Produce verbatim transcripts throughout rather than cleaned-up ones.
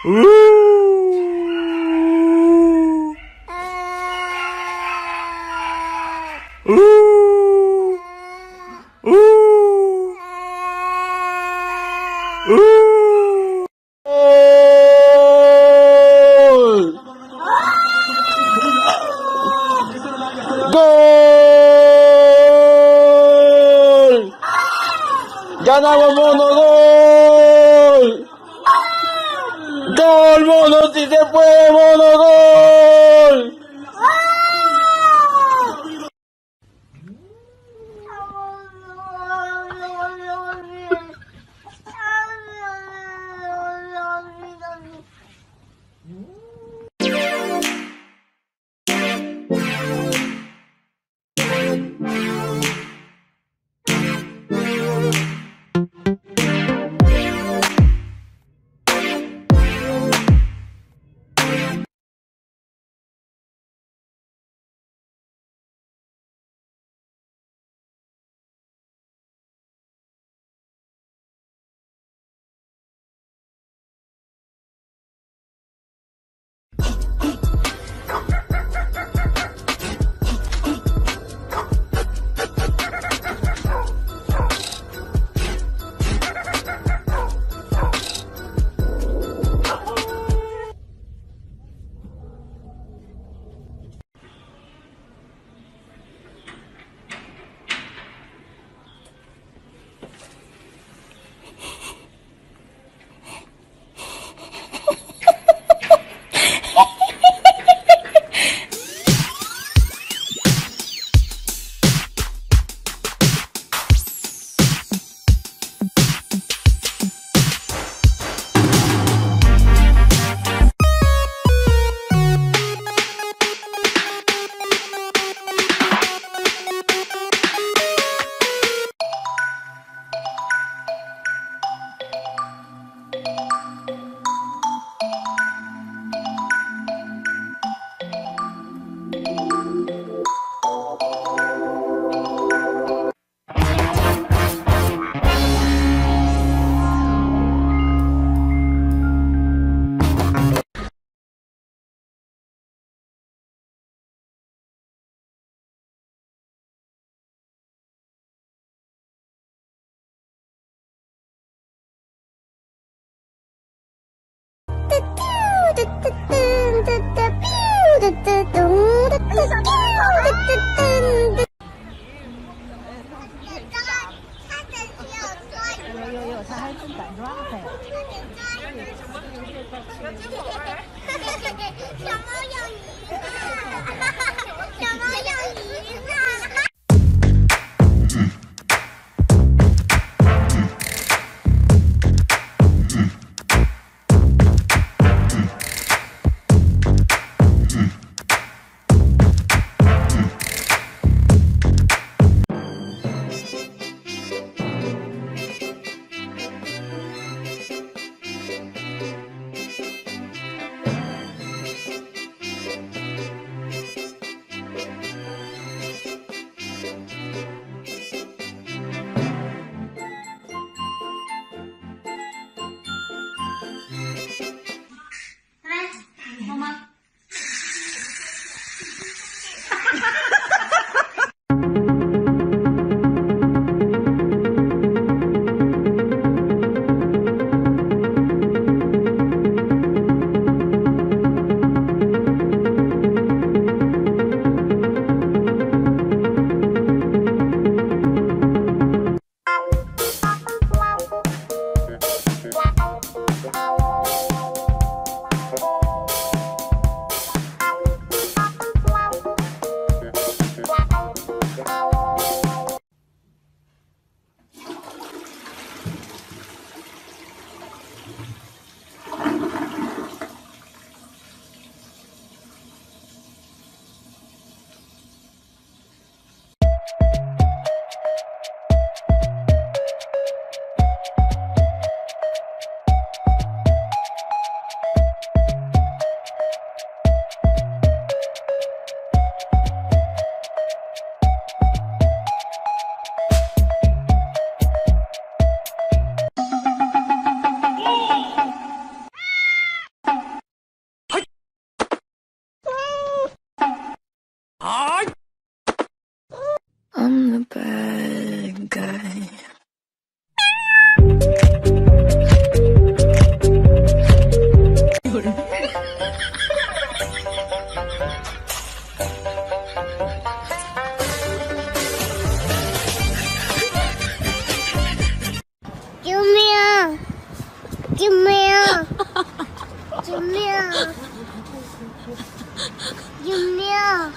¡Gol! ¡Ganamos, Mono! ¡Gol! ¡Gol, Mono! ¡Si se puede, Mono! ¡Gol!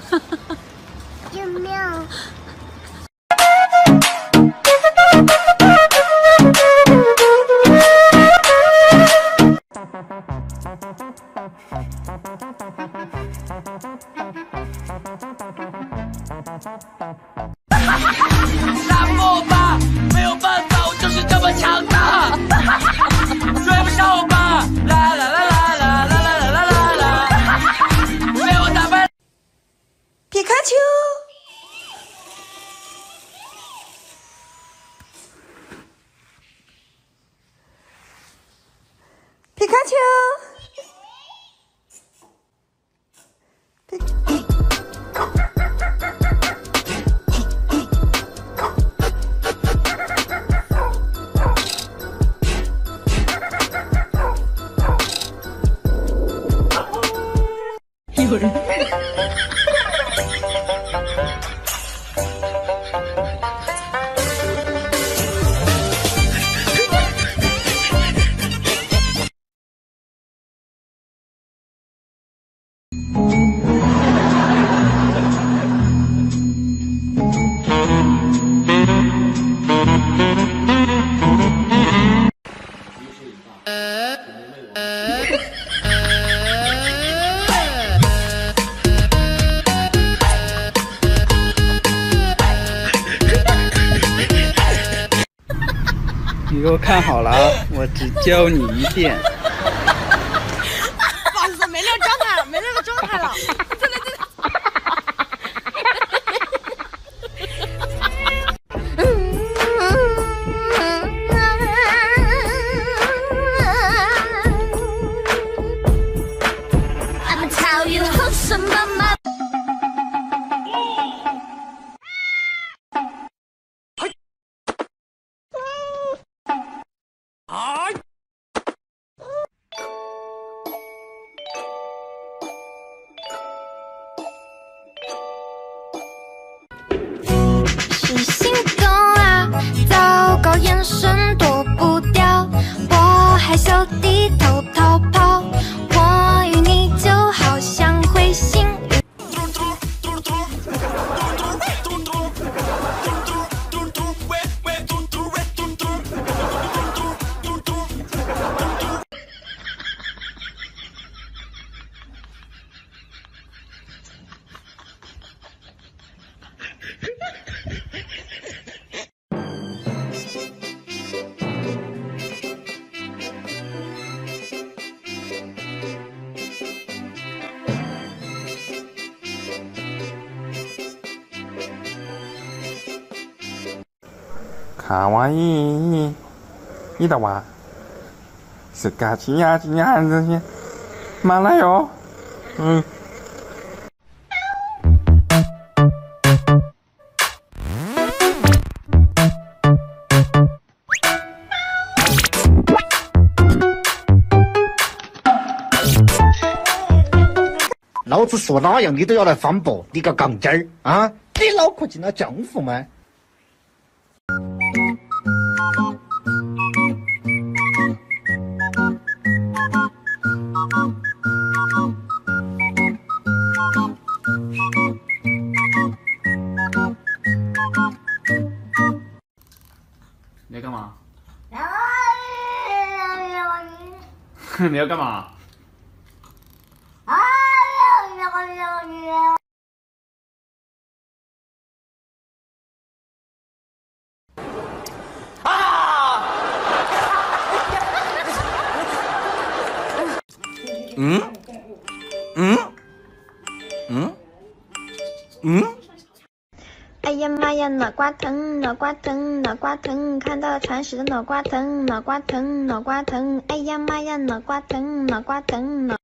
救命！ 杀我吧！没有办法，我就是这么强大。追不上我吧！啦啦啦啦啦啦啦啦啦啦！被我打败。 皮卡丘，皮卡丘。 有人。 你给我看好了啊！我只教你一遍。 不好意思，没那个状态了，没那个状态了，真的真的。 I'ma tell you who's my mother. 是心动啊，糟糕，眼神躲不掉，我害羞低头逃跑，我与你就好像彗星。 かわいい。いいだわ。すかちやちやんずし。马来哟。嗯。 老子说哪样你都要来反驳，你个杠精儿啊！你脑壳进了浆糊吗？ 你要干嘛？你要干嘛？ 嗯？嗯？嗯？嗯？ 哎呀妈呀，脑瓜疼，脑瓜疼，脑瓜疼，看到了铲屎的脑瓜疼，脑瓜疼，脑瓜疼，哎呀妈呀，脑瓜疼，脑瓜疼，脑。